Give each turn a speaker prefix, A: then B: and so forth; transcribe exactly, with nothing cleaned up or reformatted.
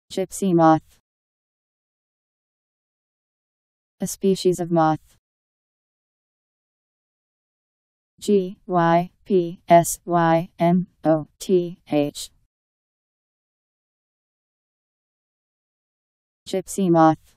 A: Gypsy moth. A species of moth. G Y P S Y M O T H. Gypsy moth.